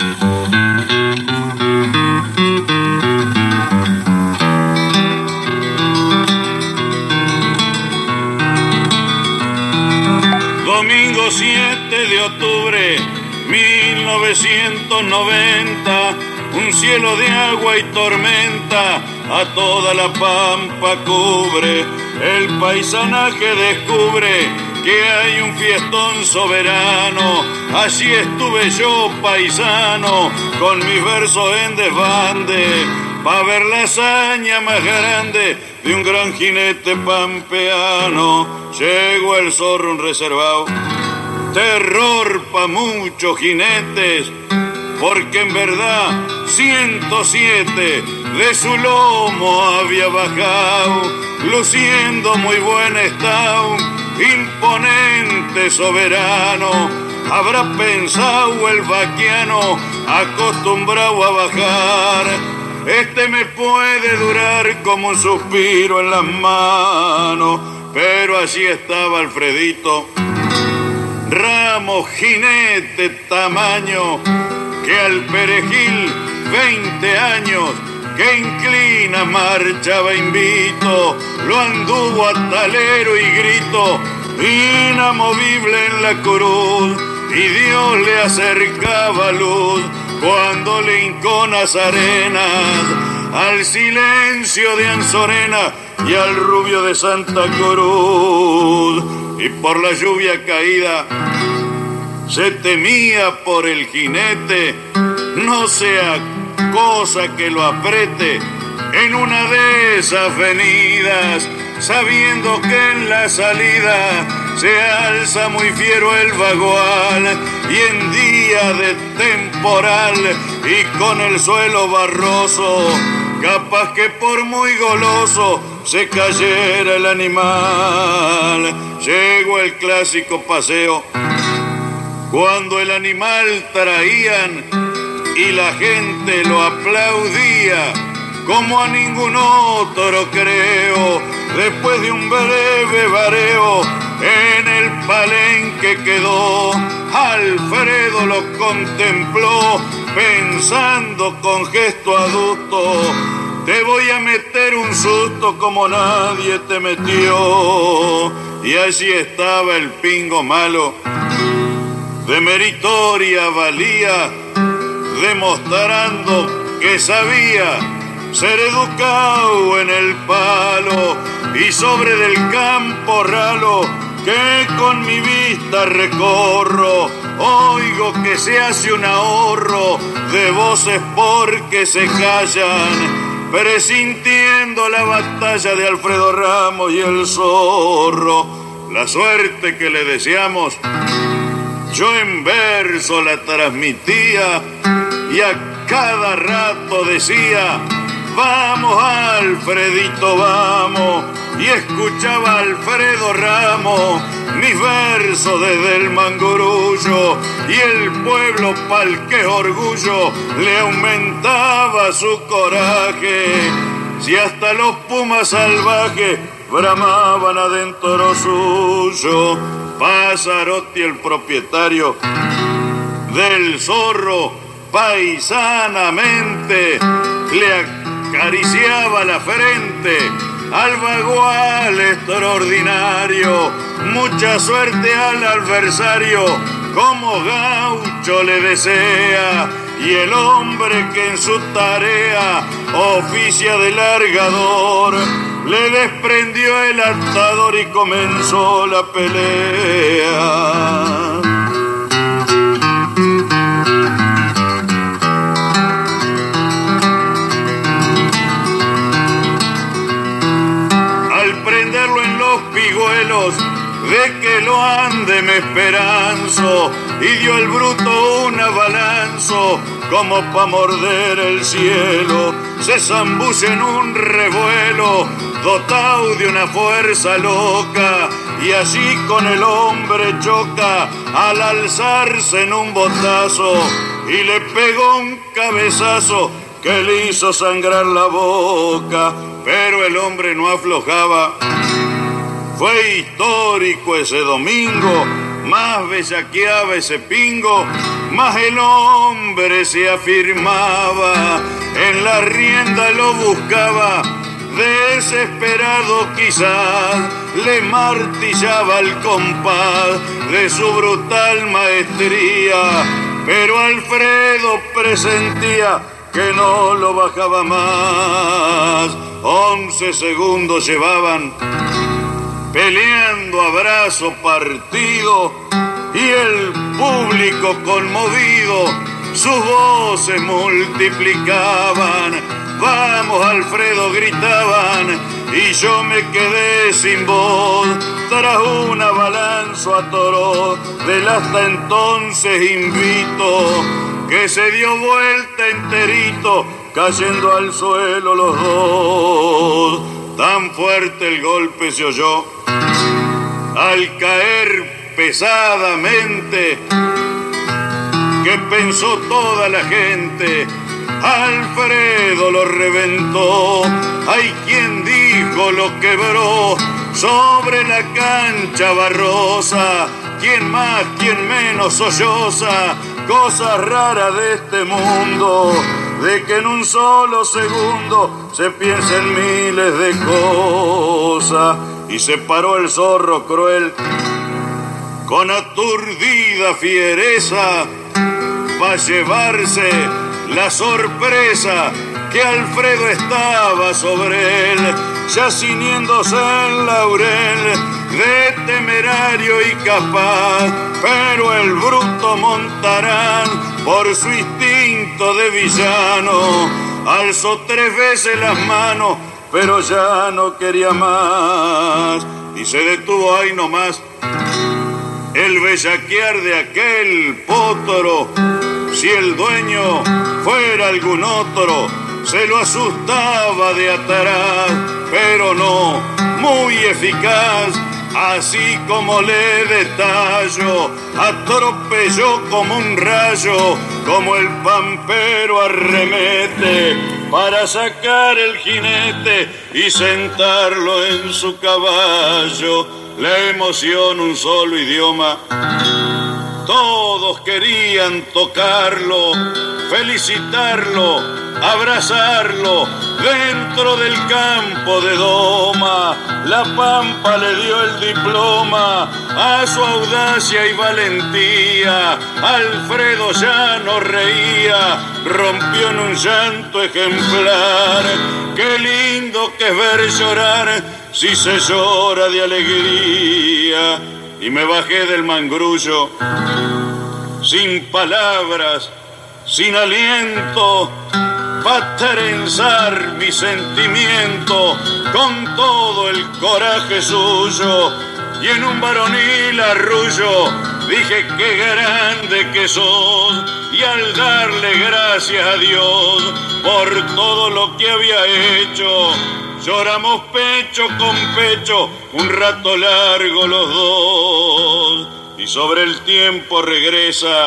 Domingo 7 de octubre 1990, un cielo de agua y tormenta a toda la pampa cubre. El paisanaje descubre que hay un fiestón soberano. Así estuve yo, paisano, con mis versos en desbande, pa' ver la hazaña más grande de un gran jinete pampeano. Llegó el zorro un reservado, terror pa' muchos jinetes, porque en verdad 107 de su lomo había bajado, luciendo muy buen estado, imponente soberano. Habrá pensado el vaquiano, acostumbrado a bajar, este me puede durar como un suspiro en las manos. Pero así estaba Alfredito Ramos, jinete tamaño, que al perejil 20 años, que inclina marchaba invito, lo anduvo a talero y grito, inamovible en la cruz, y Dios le acercaba luz cuando le hincó Nazarenas al silencio de Anzorena y al rubio de Santa Cruz. Y por la lluvia caída se temía por el jinete, no sea cosa que lo apriete en una de esas venidas, sabiendo que en la salida se alza muy fiero el vagual, y en día de temporal y con el suelo barroso, capaz que por muy goloso se cayera el animal. Llegó el clásico paseo, cuando el animal traían y la gente lo aplaudía, como a ningún otro creo. Después de un breve vareo, en el palenque quedó. Alfredo lo contempló, pensando con gesto adusto, te voy a meter un susto como nadie te metió. Y allí estaba el pingo malo, de meritoria valía, demostrando que sabía ser educado en el palo, y sobre del campo ralo que con mi vista recorro, oigo que se hace un ahorro de voces porque se callan, presintiendo la batalla de Alfredo Ramos y el zorro. La suerte que le deseamos, yo en verso la transmitía, y a cada rato decía, vamos Alfredito, vamos, y escuchaba a Alfredo Ramos mis versos desde el Mangurullo, y el pueblo pa'l que orgullo le aumentaba su coraje, si hasta los pumas salvajes bramaban adentro suyo. Pasarotti, el propietario del zorro, paisanamente le acariciaba la frente al bagual extraordinario. Mucha suerte al adversario, como gaucho le desea, y el hombre que en su tarea oficia de largador, le desprendió el atador y comenzó la pelea. En los pigüelos de que lo ande me esperanzo, y dio el bruto un abalanzo como pa' morder el cielo. Se zambulle en un revuelo dotado de una fuerza loca, y así con el hombre choca al alzarse en un botazo, y le pegó un cabezazo que le hizo sangrar la boca. Pero el hombre no aflojaba. Fue histórico ese domingo más bellaqueaba ese pingo, más el hombre se afirmaba, en la rienda lo buscaba, desesperado quizás, le martillaba el compás de su brutal maestría, pero Alfredo presentía que no lo bajaba más. 11 segundos llevaban peleando a brazo partido y el público conmovido sus voces multiplicaban. Vamos Alfredo, gritaban, y yo me quedé sin voz tras una balanza a toro del hasta entonces invito, que se dio vuelta enterito cayendo al suelo los dos. Tan fuerte el golpe se oyó al caer pesadamente que pensó toda la gente Alfredo lo reventó. Hay quien dijo lo quebró sobre la cancha barrosa, quien más, quien menos solloza cosas raras de este mundo, de que en un solo segundo se piensa en miles de cosas. Y se paró el zorro cruel con aturdida fiereza pa' llevarse la sorpresa que Alfredo estaba sobre él, ya ciñéndose el laurel de temerario y capaz, pero el bruto Montarán, por su instinto de villano, alzó 3 veces las manos, pero ya no quería más, y se detuvo ahí nomás el bellaquear de aquel potro. Si el dueño fuera algún otro, se lo asustaba de atrás, pero no, muy eficaz, así como le detallo, atropelló como un rayo, como el pampero arremete para sacar el jinete y sentarlo en su caballo. La emoción, un solo idioma, todos querían tocarlo, felicitarlo, abrazarlo dentro del campo de Doma. La Pampa le dio el diploma a su audacia y valentía. Alfredo ya no reía, rompió en un llanto ejemplar. Qué lindo que es ver llorar si se llora de alegría. Y me bajé del mangrullo sin palabras, sin aliento, pa' trenzar mi sentimiento con todo el coraje suyo. Y en un varonil arrullo dije qué grande que sos, y al darle gracias a Dios por todo lo que había hecho, lloramos pecho con pecho un rato largo los dos. Y sobre el tiempo regresa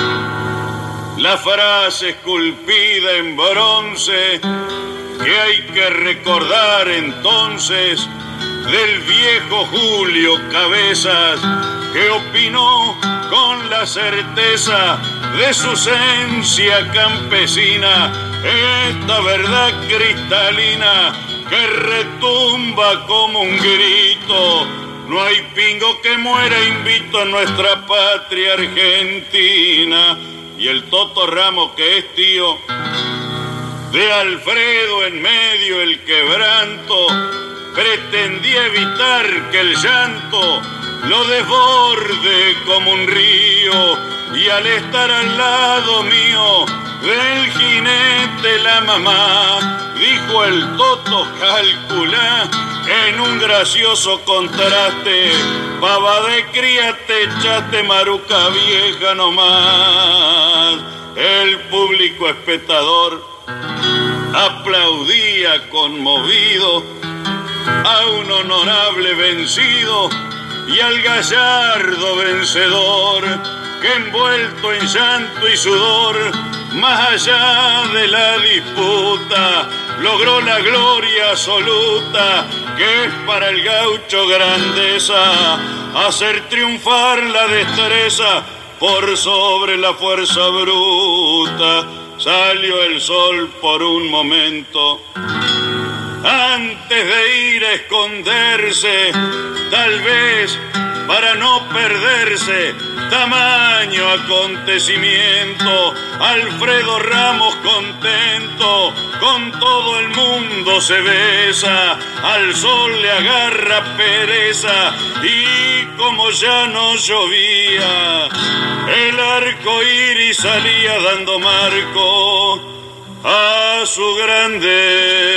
la frase esculpida en bronce que hay que recordar entonces del viejo Julio Cabezas, que opinó con la certeza de su esencia campesina esta verdad cristalina que retumba como un grito: no hay pingo que muera invicto en nuestra patria argentina. Y el Toto Ramos, que es tío de Alfredo en medio el quebranto, pretendía evitar que el llanto lo desborde como un río, y al estar al lado mío del jinete la mamá, dijo el Toto: calculá en un gracioso contraste, pava de cría te echaste maruca vieja nomás. El público espectador aplaudía conmovido a un honorable vencido y al gallardo vencedor, que envuelto en llanto y sudor, más allá de la disputa, logró la gloria absoluta, que es para el gaucho grandeza, hacer triunfar la destreza por sobre la fuerza bruta. Salió el sol por un momento, antes de ir a esconderse, tal vez para no perderse tamaño acontecimiento. Alfredo Ramos contento, con todo el mundo se besa, al sol le agarra pereza y como ya no llovía, el arco iris salía dando marco a su grandeza.